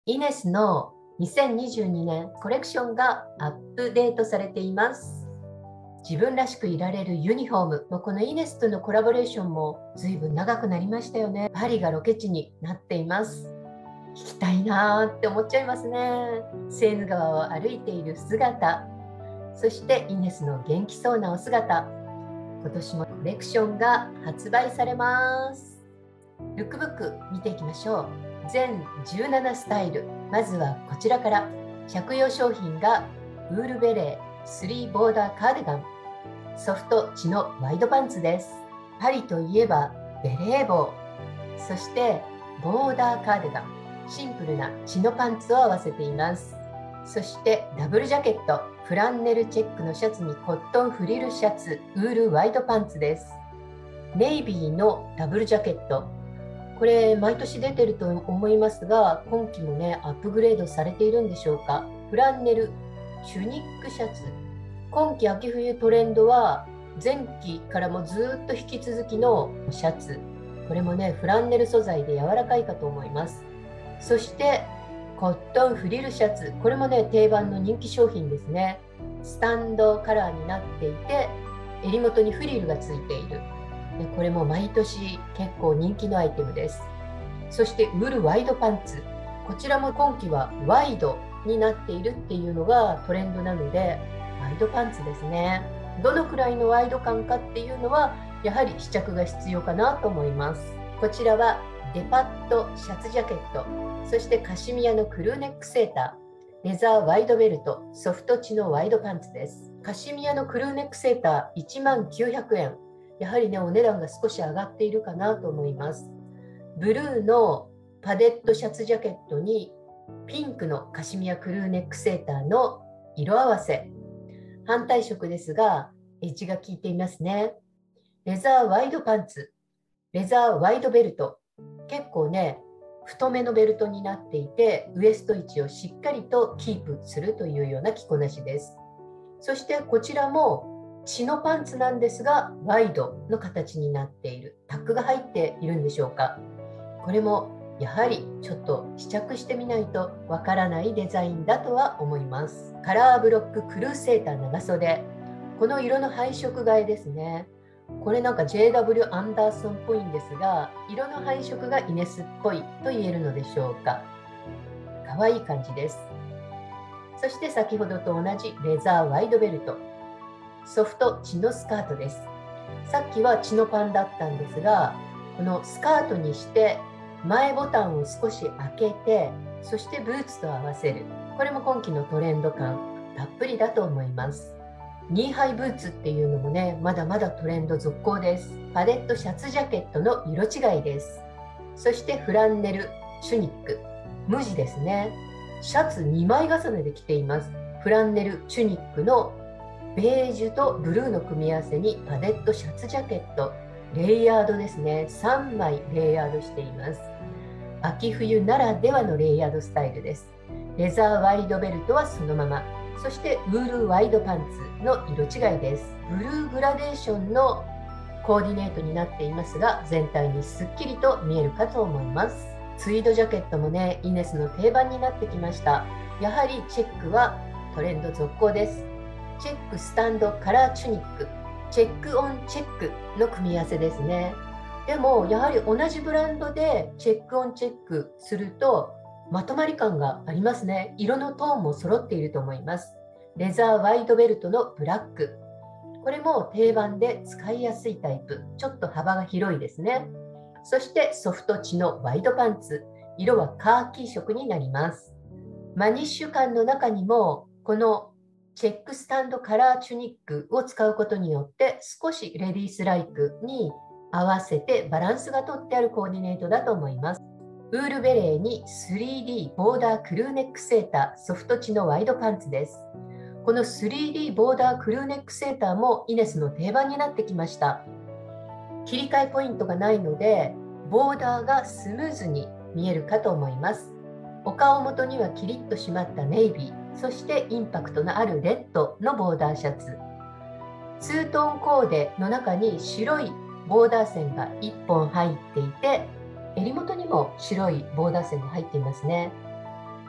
イネスの2022年コレクションがアップデートされています。自分らしくいられるユニフォーム。このイネスとのコラボレーションも随分長くなりましたよね。パリがロケ地になっています。行きたいなーって思っちゃいますね。セーヌ川を歩いている姿、そしてイネスの元気そうなお姿。今年もコレクションが発売されます。ルックブック見ていきましょう。全17スタイル。まずはこちらから。着用商品がウールベレー3ボーダーカーディガン、ソフトチノワイドパンツです。パリといえばベレー帽、そしてボーダーカーディガン、シンプルなチノパンツを合わせています。そしてダブルジャケット、フランネルチェックのシャツにコットンフリルシャツ、ウールワイドパンツです。ネイビーのダブルジャケット、これ毎年出てると思いますが、今季もねアップグレードされているんでしょうか。フランネルチュニックシャツ、今季秋冬トレンドは前期からもずっと引き続きのシャツ、これもねフランネル素材で柔らかいかと思います。そしてコットンフリルシャツ、これもね定番の人気商品ですね。スタンドカラーになっていて、襟元にフリルがついている。これも毎年結構人気のアイテムです。そしてウールワイドパンツ、こちらも今季はワイドになっているっていうのがトレンドなので、ワイドパンツですね。どのくらいのワイド感かっていうのはやはり試着が必要かなと思います。こちらはデパットシャツジャケット、そしてカシミヤのクルーネックセーター、レザーワイドベルト、ソフトチノワイドパンツです。カシミヤのクルーネックセーター1万900円、やはりねお値段が少し上がっているかなと思います。ブルーのパデットシャツジャケットにピンクのカシミヤクルーネックセーターの色合わせ、反対色ですがエッジが効いていますね。レザーワイドパンツ、レザーワイドベルト、結構ね太めのベルトになっていて、ウエスト位置をしっかりとキープするというような着こなしです。そしてこちらもチノパンツなんですがワイドの形になっている。タックが入っているんでしょうか。これもやはりちょっと試着してみないとわからないデザインだとは思います。カラーブロッククルーセーター長袖、この色の配色替えですね。これなんか JW アンダーソンっぽいんですが、色の配色がイネスっぽいと言えるのでしょうか。かわいい感じです。そして先ほどと同じレザーワイドベルト、ソフトチノスカートです。さっきはチノパンだったんですが、このスカートにして前ボタンを少し開けて、そしてブーツと合わせる。これも今季のトレンド感たっぷりだと思います。ニーハイブーツっていうのもねまだまだトレンド続行です。パレットシャツジャケットの色違いです。そしてフランネルチュニック、無地ですね。シャツ2枚重ねで着ています。フランネルチュニックのベージュとブルーの組み合わせにパレットシャツジャケット、レイヤードですね。3枚レイヤードしています。秋冬ならではのレイヤードスタイルです。レザーワイドベルトはそのまま、そしてウールワイドパンツの色違いです。ブルーグラデーションのコーディネートになっていますが、全体にすっきりと見えるかと思います。ツイードジャケットもねイネスの定番になってきました。やはりチェックはトレンド続行です。チェックスタンドカラーチュニック、チェックオンチェックの組み合わせですね。でもやはり同じブランドでチェックオンチェックするとまとまり感がありますね。色のトーンも揃っていると思います。レザーワイドベルトのブラック、これも定番で使いやすいタイプ、ちょっと幅が広いですね。そしてソフトチノワイドパンツ、色はカーキ色になります。マニッシュ感の中にもこのチェックスタンドカラーチュニックを使うことによって少しレディースライクに合わせてバランスがとってあるコーディネートだと思います。ウールベレーに 3D ボーダークルーネックセーター、ソフトチノワイドパンツです。この 3D ボーダークルーネックセーターもイネスの定番になってきました。切り替えポイントがないのでボーダーがスムーズに見えるかと思います。お顔元にはキリッと締まったネイビー、そしてインパクトのあるレッドのボーダーシャツ、ツートーンコーデの中に白いボーダー線が1本入っていて、襟元にも白いボーダー線が入っていますね。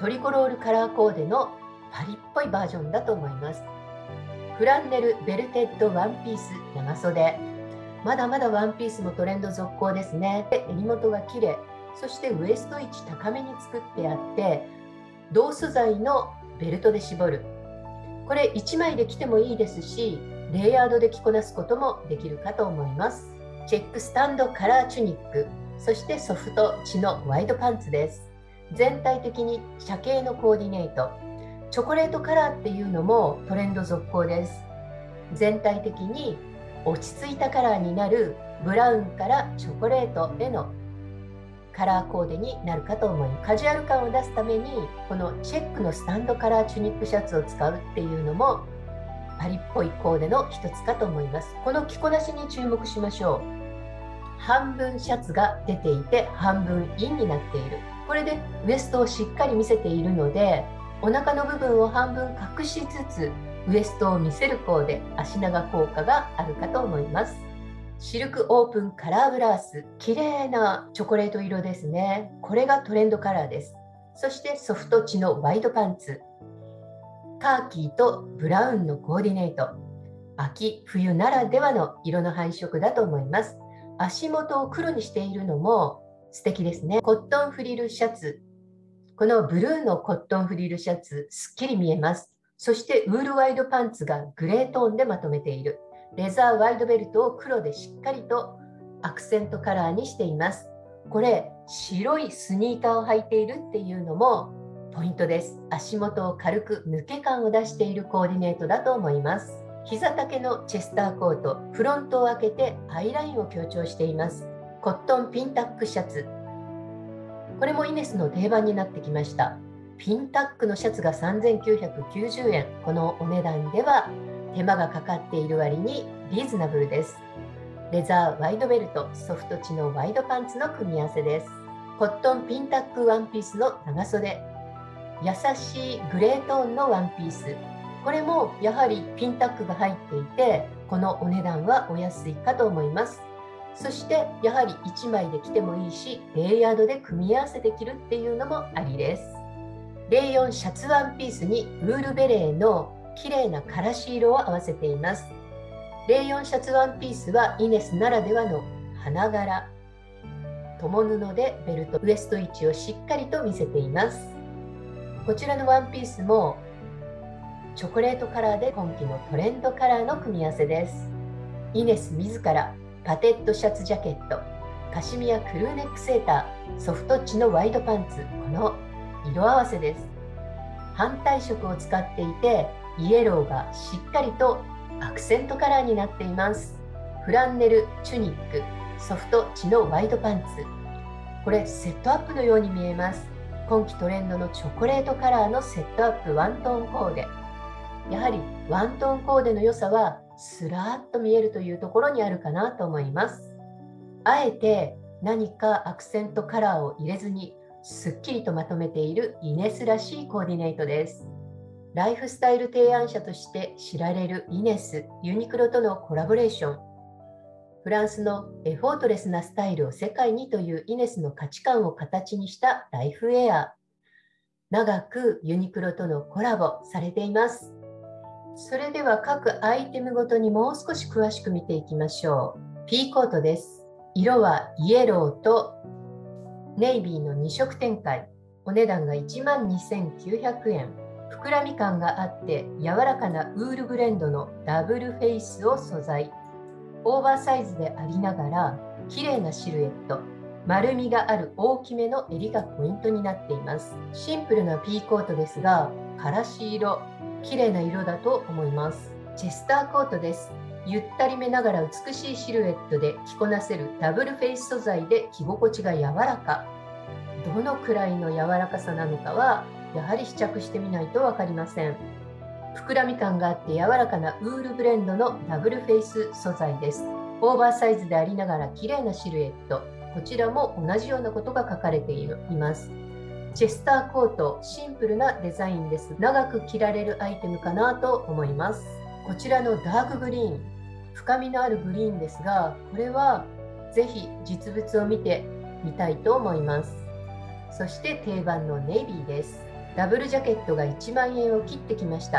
トリコロールカラーコーデのパリっぽいバージョンだと思います。フランネルベルテッドワンピース長袖。まだまだワンピースもトレンド続行ですね。襟元が綺麗、そしてウエスト位置高めに作ってあって、同素材のベルトで絞る。これ1枚で着てもいいですし、レイヤードで着こなすこともできるかと思います。チェックスタンドカラーチュニック、そしてソフトチノワイドパンツです。全体的に茶系のコーディネート。チョコレートカラーっていうのもトレンド続行です。全体的に落ち着いたカラーになるブラウンからチョコレートへのカラーコーデになるかと思います。カジュアル感を出すためにこのチェックのスタンドカラーチュニックシャツを使うっていうのもパリっぽいコーデの一つかと思います。この着こなしに注目しましょう。半分シャツが出ていて半分インになっている。これでウエストをしっかり見せているので、お腹の部分を半分隠しつつウエストを見せるコーデ、足長効果があるかと思います。シルクオープンカラーブラウス、綺麗なチョコレート色ですね。これがトレンドカラーです。そしてソフトチノワイドパンツ、カーキーとブラウンのコーディネート。秋冬ならではの色の配色だと思います。足元を黒にしているのも素敵ですね。コットンフリルシャツ、このブルーのコットンフリルシャツ、すっきり見えます。そしてウールワイドパンツがグレートーンでまとめている。レザーワイドベルトを黒でしっかりとアクセントカラーにしています。これ白いスニーカーを履いているっていうのもポイントです。足元を軽く抜け感を出しているコーディネートだと思います。膝丈のチェスターコート、フロントを開けてアイラインを強調しています。コットンピンタックシャツ、これもイネスの定番になってきました。ピンタックのシャツが3990円。このお値段では手間がかかっている割にリーズナブルです。レザーワイドベルト、ソフトチノワイドパンツの組み合わせです。コットンピンタックワンピースの長袖、優しいグレートーンのワンピース。これもやはりピンタックが入っていて、このお値段はお安いかと思います。そしてやはり1枚で着てもいいし、レイヤードで組み合わせて着るっていうのもありです。レイヨンシャツワンピースにウールベレーの綺麗なからし色を合わせています。レイヨンシャツワンピースはイネスならではの花柄、共布でベルト、ウエスト位置をしっかりと見せています。こちらのワンピースもチョコレートカラーで今季のトレンドカラーの組み合わせです。イネス自らパテッドシャツジャケット、カシミヤクルーネックセーター、ソフトチノワイドパンツ、この色合わせです。反対色を使っていて、イエローがしっかりとアクセントカラーになっています。フランネルチュニック、ソフトチノワイドパンツ、これセットアップのように見えます。今季トレンドのチョコレートカラーのセットアップワントーンコーデ。やはりワントーンコーデの良さはスラーっと見えるというところにあるかなと思います。あえて何かアクセントカラーを入れずにすっきりとまとめているイネスらしいコーディネートです。ライフスタイル提案者として知られるイネス、ユニクロとのコラボレーション。フランスのエフォートレスなスタイルを世界にというイネスの価値観を形にしたライフウェア。長くユニクロとのコラボされています。それでは各アイテムごとにもう少し詳しく見ていきましょう。ピーコートです。色はイエローとネイビーの2色展開。お値段が12,900円。膨らみ感があって柔らかなウールブレンドのダブルフェイスを素材。オーバーサイズでありながら綺麗なシルエット。丸みがある大きめの襟がポイントになっています。シンプルなピーコートですが、からし色。綺麗な色だと思います。チェスターコートです。ゆったりめながら美しいシルエットで着こなせるダブルフェイス素材で着心地が柔らか。どのくらいの柔らかさなのかはやはり試着してみないと分かりません。膨らみ感があって柔らかなウールブレンドのダブルフェイス素材です。オーバーサイズでありながら綺麗なシルエット。こちらも同じようなことが書かれています。チェスターコート、シンプルなデザインです。長く着られるアイテムかなと思います。こちらのダークグリーン、深みのあるグリーンですが、これはぜひ実物を見てみたいと思います。そして定番のネイビーです。 ダブルジャケットが1万円を切ってきました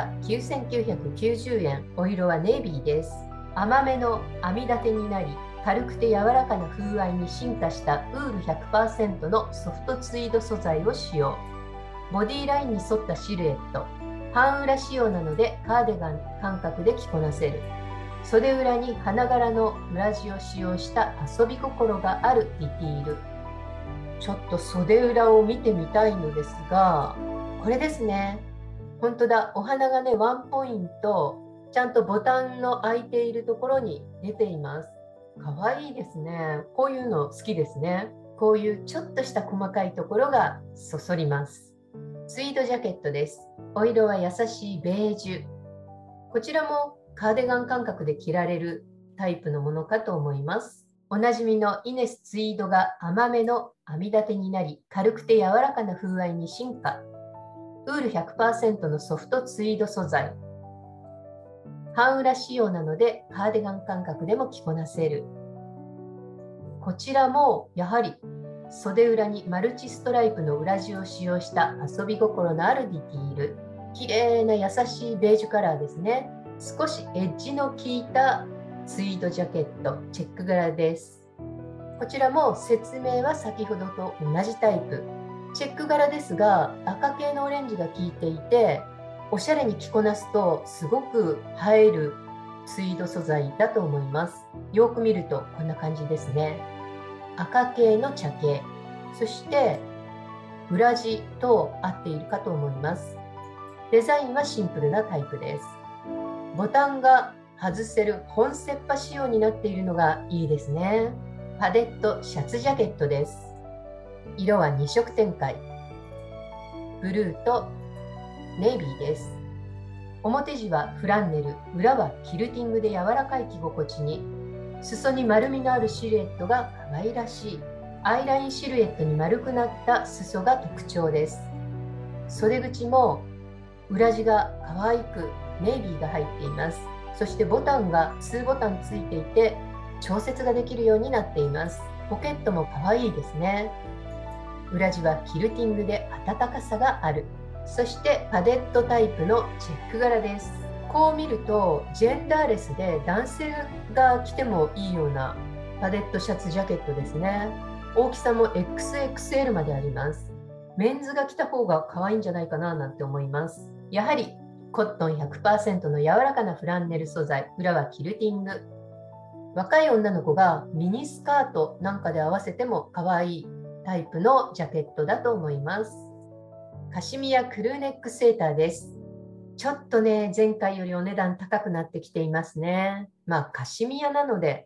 。9990円。お色はネイビーです。甘めの編み立てになり、軽くて柔らかな風合いに進化したウール 100% のソフトツイード素材を使用。ボディラインに沿ったシルエット。半裏仕様なのでカーディガン感覚で着こなせる。袖裏に花柄の裏地を使用した遊び心があるディティール。ちょっと袖裏を見てみたいのですが、これですね。本当だ、お花がね、ワンポイント、ちゃんとボタンの開いているところに出ています。かわいいですね。こういうの好きですね。こういうちょっとした細かいところがそそります。ツイードジャケットです。お色は優しいベージュ。こちらもカーディガン感覚で着られるタイプのものかと思います。おなじみのイネスツイードが甘めの編み立てになり、軽くて柔らかな風合いに進化。ウール 100% のソフトツイード素材。半裏仕様なのでカーディガン感覚でも着こなせる。こちらもやはり袖裏にマルチストライプの裏地を使用した遊び心のあるディティール。綺麗な優しいベージュカラーですね。少しエッジの効いたツイードジャケット、チェック柄です。こちらも説明は先ほどと同じタイプ。チェック柄ですが、赤系のオレンジが効いていて、おしゃれに着こなすとすごく映えるツイード素材だと思います。よく見るとこんな感じですね。赤系の茶系、そして裏地と合っているかと思います。デザインはシンプルなタイプです。ボタンが外せる本セッパ仕様になっているのがいいですね。パデットシャツジャケットです。色は2色展開。ブルーとネイビーです。表地はフランネル、裏はキルティングで柔らかい着心地に、裾に丸みのあるシルエットが可愛らしい。アイラインシルエットに丸くなった裾が特徴です。袖口も裏地が可愛くネイビーが入っています。そしてボタンが2ボタンついていて調節ができるようになっています。ポケットも可愛いですね。裏地はキルティングで暖かさがある。そしてパデットタイプのチェック柄です。こう見るとジェンダーレスで男性が着てもいいようなパデットシャツジャケットですね。大きさも XXL まであります。メンズが着た方が可愛いんじゃないかななんて思います。やはりコットン 100% の柔らかなフランネル素材、裏はキルティング。若い女の子がミニスカートなんかで合わせても可愛いタイプのジャケットだと思います。カシミヤクルーネックセーターです。ちょっとね、前回よりお値段高くなってきていますね。まあカシミヤなので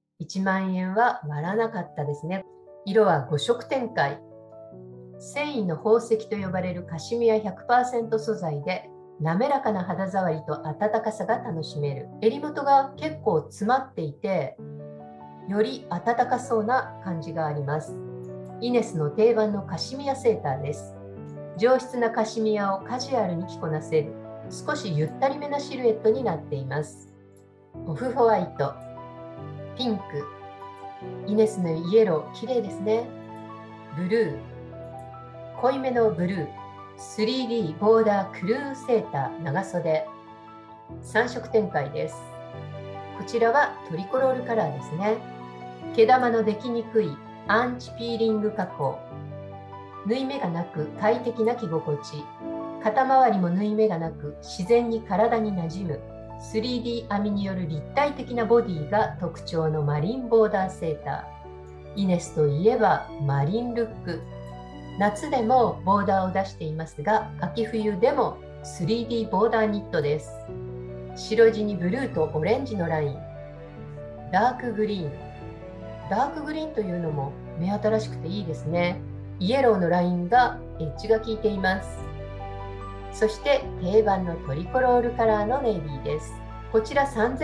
1万円は割らなかったですね。色は5色展開。繊維の宝石と呼ばれるカシミヤ 100% 素材で滑らかな肌触りと温かさが楽しめる。襟元が結構詰まっていて、より暖かそうな感じがあります。イネスの定番のカシミヤセーターです。上質なカシミヤをカジュアルに着こなせる、少しゆったりめなシルエットになっています。オフホワイト、ピンク、イネスのイエロー、綺麗ですね。ブルー、濃いめのブルー、3D ボーダークルーセーター長袖、3色展開です。こちらはトリコロールカラーですね。毛玉のできにくいアンチピーリング加工。縫い目がなく快適な着心地。肩周りも縫い目がなく自然に体になじむ。3D 編みによる立体的なボディが特徴のマリンボーダーセーター。イネスといえばマリンルック。夏でもボーダーを出していますが、秋冬でも 3D ボーダーニットです。白地にブルーとオレンジのライン。ダークグリーン。ダークグリーンというのも目新しくていいですね。イエローのラインがエッジが効いています。そして定番のトリコロールカラーのネイビーです。こちら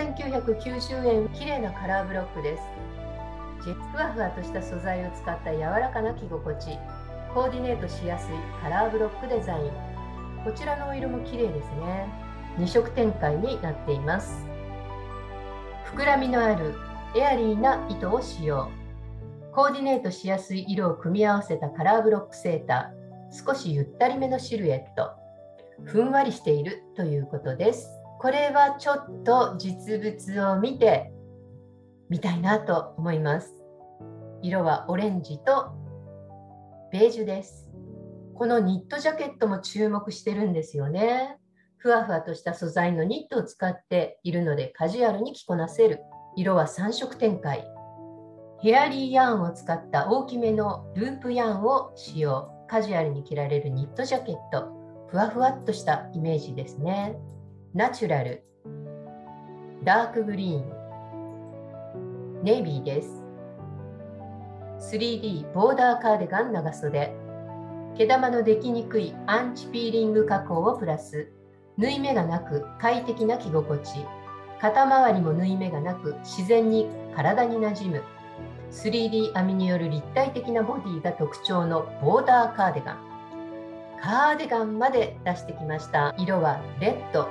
3990円、綺麗なカラーブロックです。ふわふわとした素材を使った柔らかな着心地。コーディネートしやすいカラーブロックデザイン。こちらのお色も綺麗ですね。2色展開になっています。膨らみのあるエアリーな糸を使用。コーディネートしやすい色を組み合わせたカラーブロックセータ少しゆったりめのシルエット、ふんわりしているということです。これはちょっと実物を見てみたいなと思います。色はオレンジとベージュです。このニットジャケットも注目してるんですよね。ふわふわとした素材のニットを使っているのでカジュアルに着こなせる。色は3色展開。ヘアリーヤーンを使った大きめのループヤーンを使用。カジュアルに着られるニットジャケット。ふわふわっとしたイメージですね。ナチュラル、ダークグリーン、ネイビーです。3D ボーダーカーディガン長袖。毛玉のできにくいアンチピーリング加工をプラス。縫い目がなく快適な着心地。肩周りも縫い目がなく自然に体になじむ。3D 編みによる立体的なボディが特徴のボーダーカーディガン。カーディガンまで出してきました。色はレッド、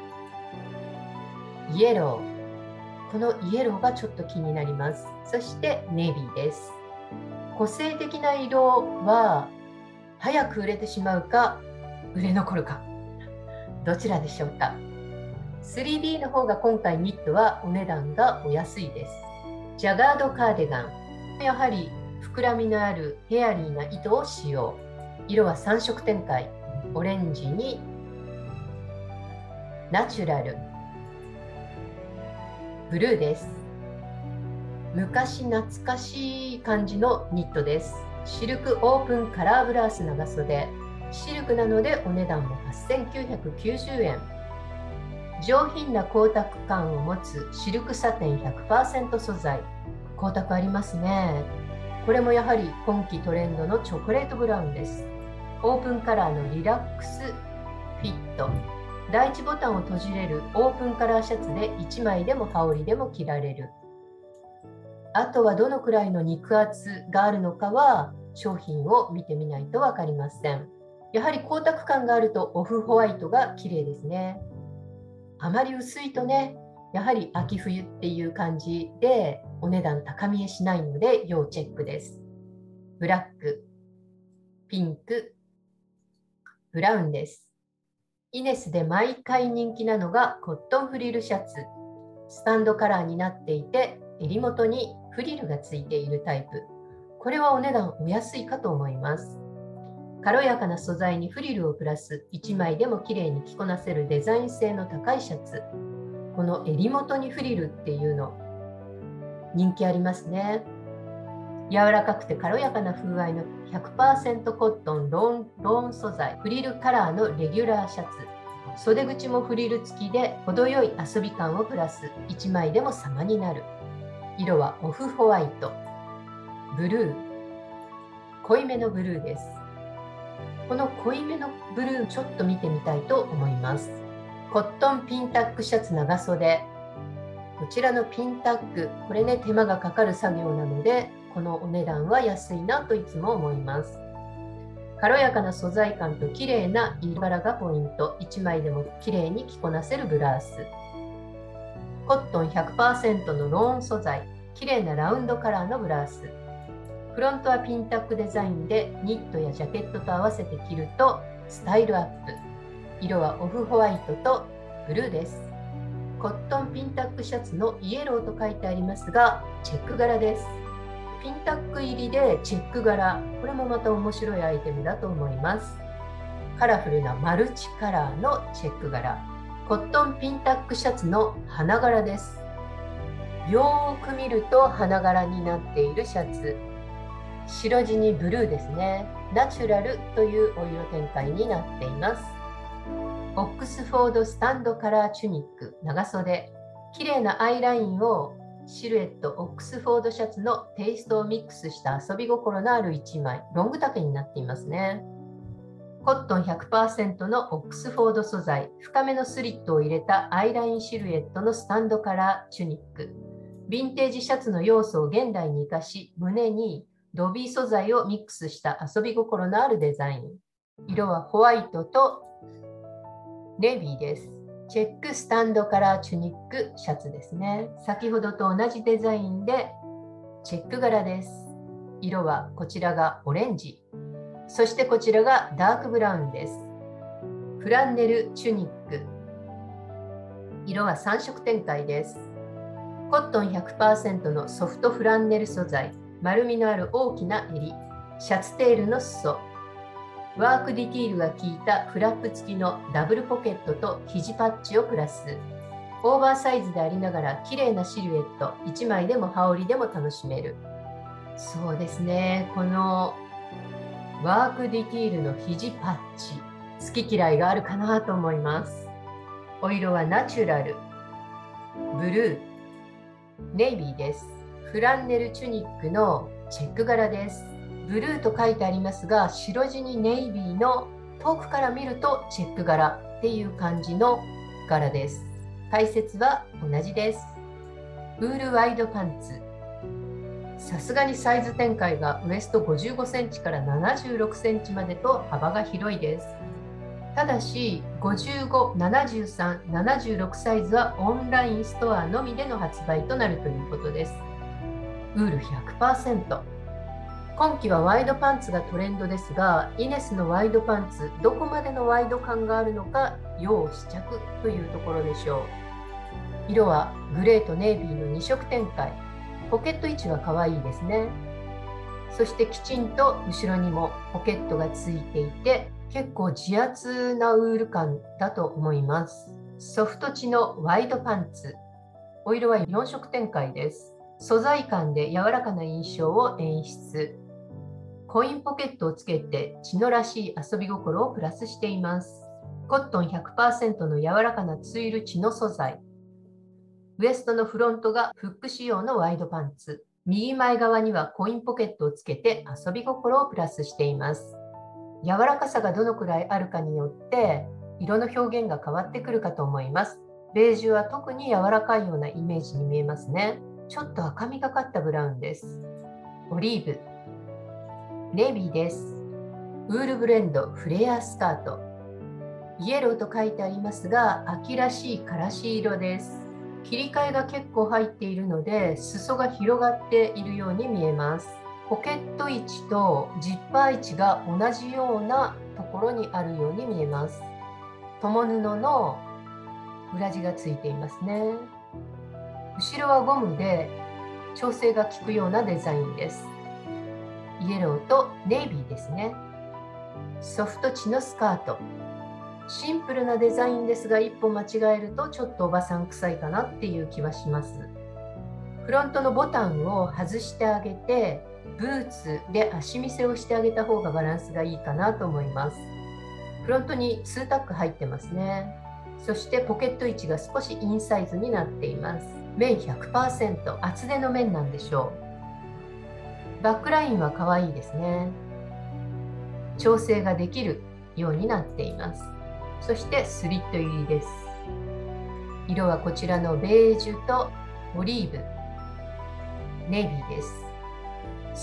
イエロー。このイエローがちょっと気になります。そしてネイビーです。個性的な色は早く売れてしまうか売れ残るか、どちらでしょうか。 3D の方が今回ニットはお値段がお安いです。ジャガードカーディガン、やはり膨らみのあるヘアリーな糸を使用。色は3色展開。オレンジにナチュラル、ブルーです。昔懐かしい感じのニットです。シルクオープンカラーブラウス長袖。シルクなのでお値段も8990円。上品な光沢感を持つシルクサテン 100% 素材。光沢ありますね。これもやはり今季トレンドのチョコレートブラウンです。オープンカラーのリラックスフィット。第1ボタンを閉じれるオープンカラーシャツで1枚でも羽織でも着られる。あとはどのくらいの肉厚があるのかは商品を見てみないと分かりません。やはり光沢感があるとオフホワイトが綺麗ですね。あまり薄いとね、やはり秋冬っていう感じでお値段高見えしないので要チェックです。ブラック、ピンク、ブラウンです。イネスで毎回人気なのがコットンフリルシャツ。スタンドカラーになっていて襟元にフリルがついているタイプ。これはお値段お安いかと思います。軽やかな素材にフリルをプラス1枚でも綺麗に着こなせるデザイン性の高いシャツ。この襟元にフリルっていうの人気ありますね。柔らかくて軽やかな風合いの 100% コットンローン素材フリルカラーのレギュラーシャツ。袖口もフリル付きで程よい遊び感をプラス1枚でも様になる。色はオフホワイト、ブルー、濃いめのブルーです。この濃いめのブルーちょっと見てみたいと思います。コットンピンタックシャツ長袖。こちらのピンタック、これね手間がかかる作業なのでこのお値段は安いなといつも思います。軽やかな素材感と綺麗な色柄がポイント。1枚でも綺麗に着こなせるブラウス。コットン 100% のローン素材、綺麗なラウンドカラーのブラウス。フロントはピンタックデザインでニットやジャケットと合わせて着るとスタイルアップ。色はオフホワイトとブルーです。コットンピンタックシャツのイエローと書いてありますがチェック柄です。ピンタック入りでチェック柄、これもまた面白いアイテムだと思います。カラフルなマルチカラーのチェック柄。コットンピンタックシャツの花柄です。よーく見ると花柄になっているシャツ。白地にブルーですね。ナチュラルというお色展開になっています。オックスフォードスタンドカラーチュニック長袖。綺麗なアイラインをシルエットオックスフォードシャツのテイストをミックスした遊び心のある1枚。ロング丈になっていますね。コットン 100% のオックスフォード素材。深めのスリットを入れたアイラインシルエットのスタンドカラーチュニック。ヴィンテージシャツの要素を現代に生かし、胸にドビー素材をミックスした遊び心のあるデザイン。色はホワイトとネイビーです。チェックスタンドカラーチュニックシャツですね。先ほどと同じデザインでチェック柄です。色はこちらがオレンジ。 そしてこちらがダークブラウンです。フランネルチュニック。色は3色展開です。コットン 100% のソフトフランネル素材、丸みのある大きな襟、シャツテールの裾、ワークディティールが効いたフラップ付きのダブルポケットと肘パッチをプラス。オーバーサイズでありながら綺麗なシルエット、1枚でも羽織でも楽しめる。そうですね、このワークディティールの肘パッチ、好き嫌いがあるかなと思います。お色はナチュラル、ブルー、ネイビーです。フランネルチュニックのチェック柄です。ブルーと書いてありますが、白地にネイビーの遠くから見るとチェック柄っていう感じの柄です。解説は同じです。ウールワイドパンツ。さすがにサイズ展開がウエスト55センチから76センチまでと幅が広いです。ただし55、73、76サイズはオンラインストアのみでの発売となるということです。ウール 100%。今季はワイドパンツがトレンドですが、イネスのワイドパンツ、どこまでのワイド感があるのか要試着というところでしょう。色はグレーとネイビーの2色展開。ポケット位置は可愛いですね。そしてきちんと後ろにもポケットがついていて、結構自圧なウール感だと思います。ソフト地のワイドパンツ。お色は4色展開です。素材感で柔らかな印象を演出。コインポケットをつけてチノらしい遊び心をプラスしています。コットン 100% の柔らかなツイルチノ素材。ウエストのフロントがフック仕様のワイドパンツ。右前側にはコインポケットをつけて遊び心をプラスしています。柔らかさがどのくらいあるかによって色の表現が変わってくるかと思います。ベージュは特に柔らかいようなイメージに見えますね。ちょっと赤みがかったブラウンです。オリーブ、ネイビーです。ウールブレンドフレアスカート。イエローと書いてありますが、秋らしいからし色です。切り替えが結構入っているので、裾が広がっているように見えます。ポケット位置とジッパー位置が同じようなところにあるように見えます。共布の裏地がついていますね。後ろはゴムで調整が効くようなデザインです。イエローとネイビーですね。ソフトチノスカート。シンプルなデザインですが、一歩間違えるとちょっとおばさん臭いかなっていう気はします。フロントのボタンを外してあげて、ブーツで足見せをしてあげた方がバランスがいいかなと思います。フロントに2タック入ってますね。そしてポケット位置が少しインサイズになっています。綿 100%、厚手の綿なんでしょう。バックラインは可愛いですね。調整ができるようになっています。そしてスリット入りです。色はこちらのベージュとオリーブ、ネイビーです。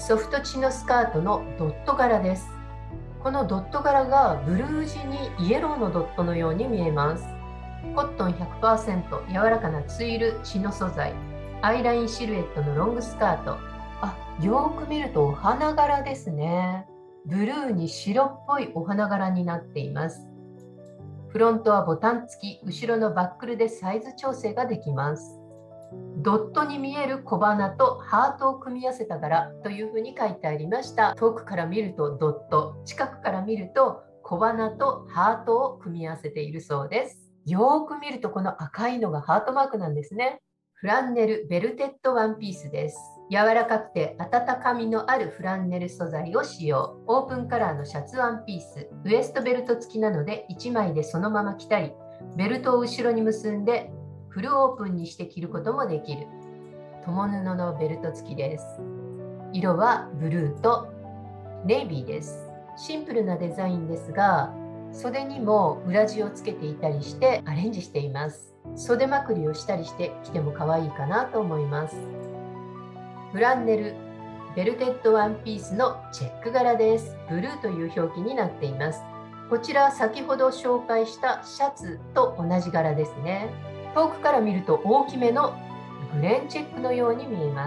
ソフトチノスカートのドット柄です。このドット柄がブルー地にイエローのドットのように見えます。コットン 100%、柔らかなツイルチノ素材、アイラインシルエットのロングスカート。よく見るとお花柄ですね。ブルーに白っぽいお花柄になっています。フロントはボタン付き、後ろのバックルでサイズ調整ができます。ドットに見える小花とハートを組み合わせた柄というふうに書いてありました。遠くから見るとドット、近くから見ると小花とハートを組み合わせているそうです。よく見るとこの赤いのがハートマークなんですね。フランネルベルテッドワンピースです。柔らかくて温かみのあるフランネル素材を使用。オープンカラーのシャツワンピース。ウエストベルト付きなので1枚でそのまま着たり、ベルトを後ろに結んでフルオープンにして着ることもできる。共布のベルト付きです。色はブルーとネイビーです。シンプルなデザインですが、袖にも裏地をつけていたりしてアレンジしています。袖まくりをしたりして着ても可愛いかなと思います。フランネルベルテッドワンピースのチェック柄です。ブルーという表記になっています。こちらは先ほど紹介したシャツと同じ柄ですね。遠くから見ると大きめのグレンチェックのように見えます。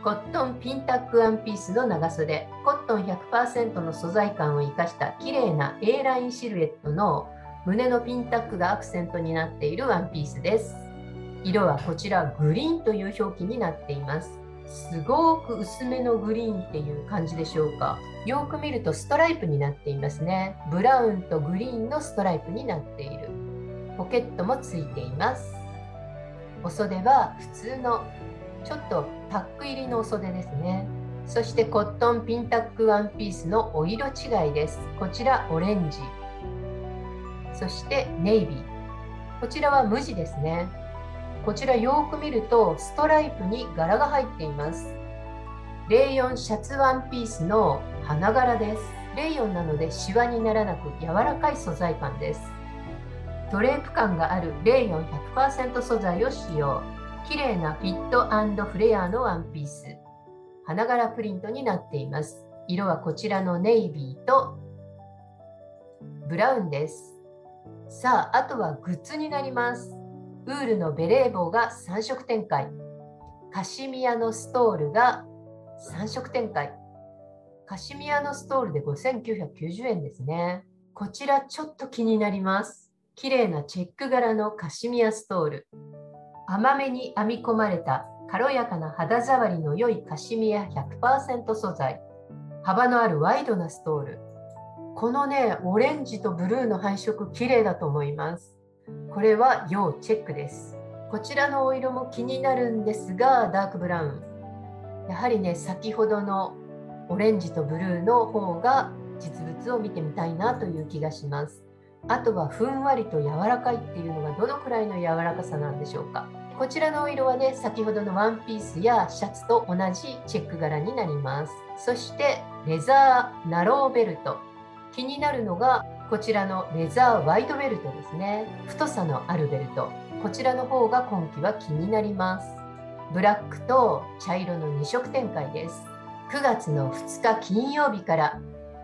コットンピンタックワンピースの長袖、コットン 100% の素材感を生かした綺麗な A ラインシルエットの胸のピンタックがアクセントになっているワンピースです。色はこちらグリーンという表記になっています。すごく薄めのグリーンっていう感じでしょうか。よく見るとストライプになっていますね。ブラウンとグリーンのストライプになっている。ポケットもついています。お袖は普通のちょっとタック入りのお袖ですね。そしてコットンピンタックワンピースのお色違いです。こちらオレンジ、そしてネイビー。こちらは無地ですね。こちらよく見るとストライプに柄が入っています。レイヨンシャツワンピースの花柄です。レイヨンなのでシワにならなく柔らかい素材感です。ドレープ感があるレイヨン 100% 素材を使用。綺麗なフィット&フレアのワンピース。花柄プリントになっています。色はこちらのネイビーとブラウンです。さあ、あとはグッズになります。ウールのベレー帽が3色展開。カシミヤのストールが3色展開。カシミヤのストールで5990円ですね。こちらちょっと気になります。綺麗なチェック柄のカシミヤストール。甘めに編み込まれた軽やかな肌触りの良いカシミヤ 100% 素材。幅のあるワイドなストール。このね、オレンジとブルーの配色綺麗だと思います。これは要チェックです。こちらのお色も気になるんですが、ダークブラウン。やはりね、先ほどのオレンジとブルーの方が実物を見てみたいなという気がします。あとはふんわりと柔らかいっていうのがどのくらいの柔らかさなんでしょうか。こちらのお色はね、先ほどのワンピースやシャツと同じチェック柄になります。そしてレザーナローベルト。気になるのがこちらのレザーワイドベルトですね。太さのあるベルト。こちらの方が今季は気になります。ブラックと茶色の2色展開です。9月の2日金曜日から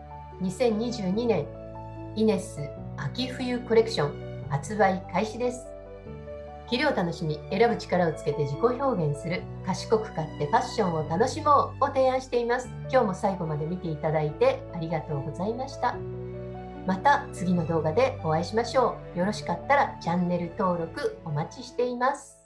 2022年イネス秋冬コレクション発売開始です。着るを楽しみ、選ぶ力をつけて自己表現する、賢く買ってファッションを楽しもうを提案しています。今日も最後まで見ていただいてありがとうございました。また次の動画でお会いしましょう。よろしかったらチャンネル登録お待ちしています。